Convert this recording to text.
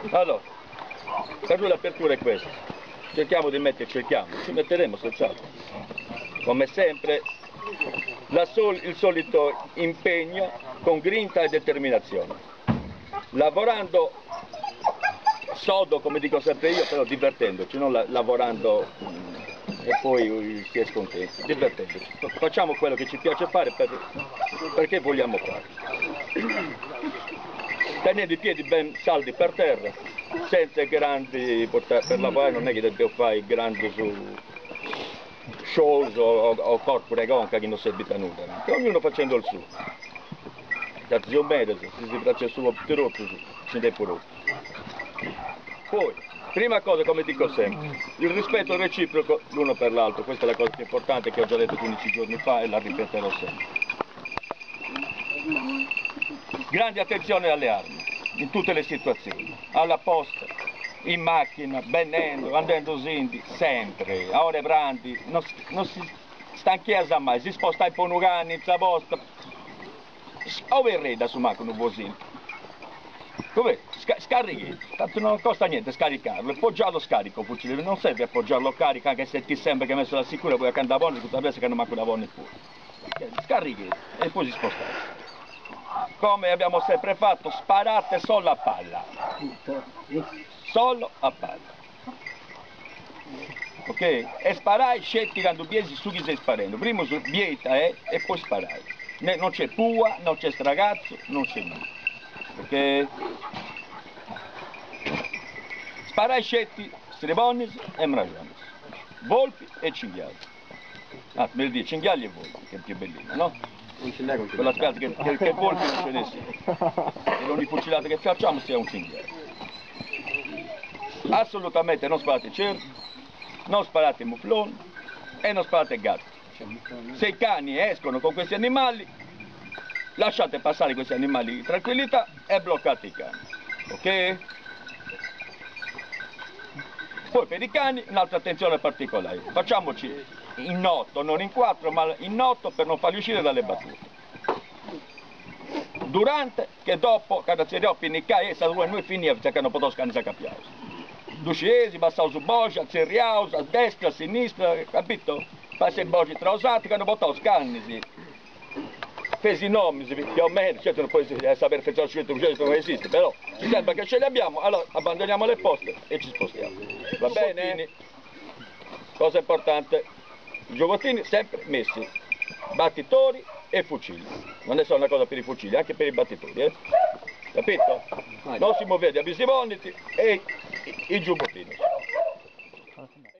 Allora, per lui l'apertura è questa. Cerchiamo di ci metteremo senz'altro. Come sempre, il solito impegno con grinta e determinazione. Lavorando sodo, come dico sempre io, però divertendoci, non lavorando e poi si è scontenti, divertendoci. Facciamo quello che ci piace fare perché vogliamo fare. Tenendo i piedi ben saldi per terra, senza grandi, per lavorare non è che dobbiamo fare grandi shows o corpore gonca che non serve a nulla, ognuno facendo il suo. Da zio medio, se si braccia su un tirotto, ci dai pure. Poi, prima cosa, come dico sempre, il rispetto reciproco l'uno per l'altro, questa è la cosa più importante che ho già detto 15 giorni fa e la ripeterò sempre. Grande attenzione alle armi, in tutte le situazioni, alla posta, in macchina, bevendo, andando zindi, sempre, a ore brandi, non si stanchezza mai, si sposta in ponugani, in zabosta, o verreda su macchina un come? Scarichi, tanto non costa niente scaricarlo, appoggiarlo scarico il fucile, non serve appoggiarlo carico anche se ti sembra che hai messo la sicura, poi accanto a voglia, tutta la che non manca una voglia pure. Scarichi e poi si sposta. Come abbiamo sempre fatto, sparate solo a palla. Solo a palla. Ok? E sparai scetti quando biesi su chi stai sparando. Prima bieta e poi sparai. Non c'è pua, non c'è stragazzo, non c'è nulla. Ok? Sparai scetti, stribonis e mragianis. Volpi e cinghiali. Ah, meglio dire, cinghiali e volpi, che è più bellino, no? Quella spiaggia che volpi non ce ne sia. E l'unica fucilata che facciamo sia un cinghiale. Assolutamente non sparate cervi, non sparate mufloni e non sparate gatti. Se i cani escono con questi animali, lasciate passare questi animali in tranquillità e bloccate i cani. Ok? Poi per i cani un'altra attenzione particolare. Facciamoci in 8, non in 4, ma in 8 per non farli uscire dalle battute. Durante, che dopo, quando si rinnicai, e noi finiamo, che non posso scansare capiamo. Dusciesi, passavo su Boscia, Zerriaus, a destra, a sinistra, capito? Passi i Bosci trausati, quando posso scansi. Fesi i nomi, più o meno, certo non puoi sapere effettivamente che non esiste, però ci sembra che ce li abbiamo, allora abbandoniamo le poste e ci spostiamo. Va bene? Cosa importante, i giocottini sempre messi, battitori e fucili. Non è solo una cosa per i fucili, anche per i battitori, capito? Non si muovete a visimoniti e i giubbottini.